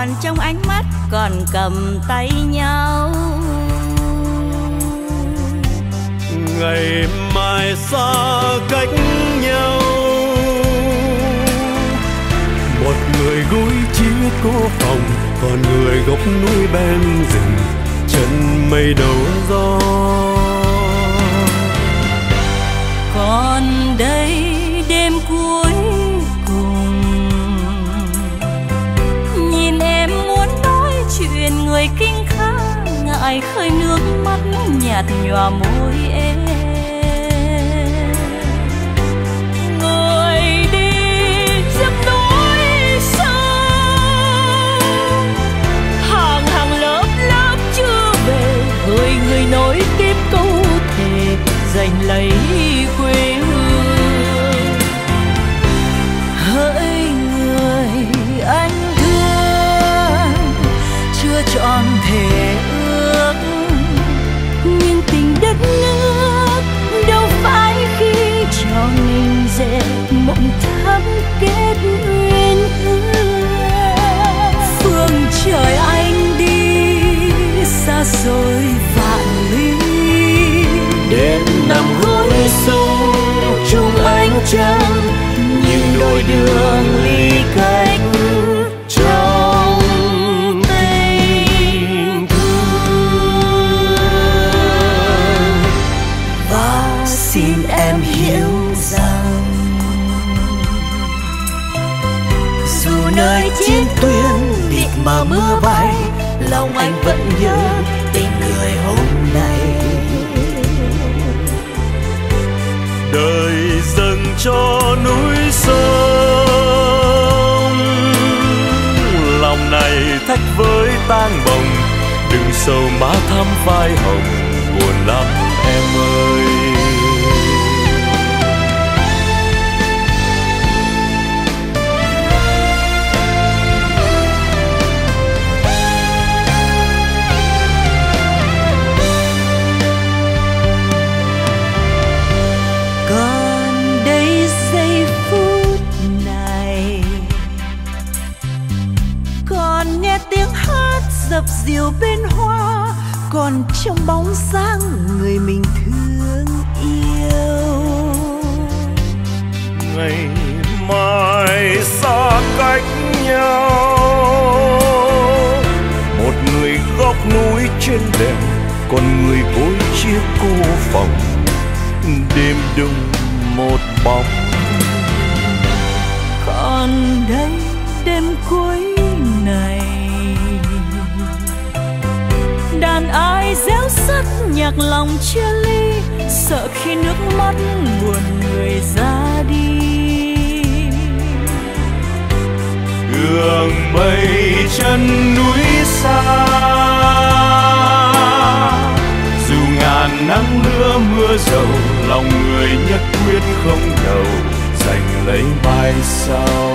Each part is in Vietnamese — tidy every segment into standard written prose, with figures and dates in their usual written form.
còn trong ánh mắt, còn cầm tay nhau. Ngày mai xa cách nhau, một người gối chiếc cô phòng, còn người gốc núi bên rừng chân mây đầu gió. Còn đây đêm cuối cùng, nhìn em muốn nói chuyện người kinh khá, ngại khơi nước mắt nhạt nhòa môi em. Người đi dẫm núi sâu, hàng hàng lớp lớp chưa về, gửi người nối tiếp câu thề giành lấy quê hương. Hỡi người anh thương, chưa trọn thể ước, nhưng tình đất nước đâu phải khi cho mình dệt mộng thắm kết uyên ương. Phương trời anh đi xa xôi vạn ly, đến nằm gối sâu chung ánh trăng, nhưng đôi đường ly cách trong tình thương. và xin em hiểu rằng dù nơi chiến tuyến địch mà mưa bay, lòng anh vẫn nhớ tình người hôm nay. Đời dâng cho núi sông, lòng này thách với tang bồng, đừng sầu má thắm vai hồng, buồn lắm em ơi. dập dìu bên hoa, còn trong bóng dáng người mình thương yêu. Ngày mai xa cách nhau, một người góc núi trên đèo, còn người gối chiếc cô phòng, đêm đông một bóng. Còn đây đêm cuối này, đàn ai réo sắt nhạc lòng chia ly, sợ khi nước mắt buồn người ra đi. Đường mây chân núi xa, dù ngàn nắng mưa mưa dầu, lòng người nhất quyết không đầu, giành lấy mai sau.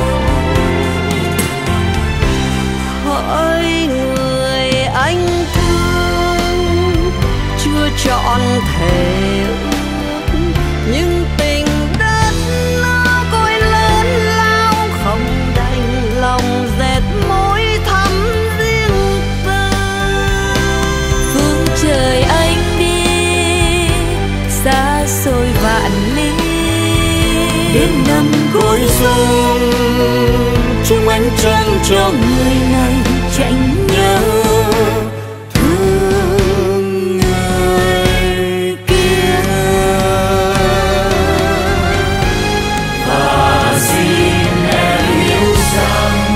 Hỡi người anh thương, chưa trọn thể ước, nhưng tình đất nó côi lớn lao, không đành lòng dệt mối thắm riêng tư. Phương trời anh đi xa xôi vạn ly, đến nằm gối rơi trong ánh trăng cho người này chẳng nhớ thương người kia. Và xin em hiểu rằng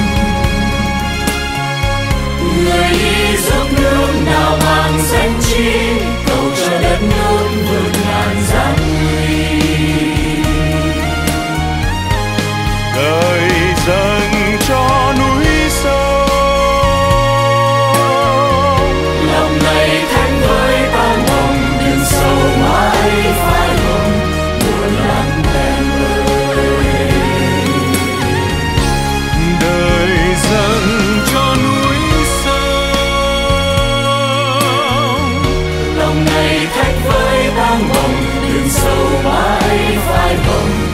người đi giúp nước nào mang danh chi, cầu cho đất nước vượt ngàn gian nguy. Đời dâng cho núi sông, lòng này thanh với tan hồng, đừng sâu mãi phai hồng, buồn lắm em ơi. Đời dâng cho núi sông, lòng này thanh với tan hồng, đừng sâu mãi phai hồng.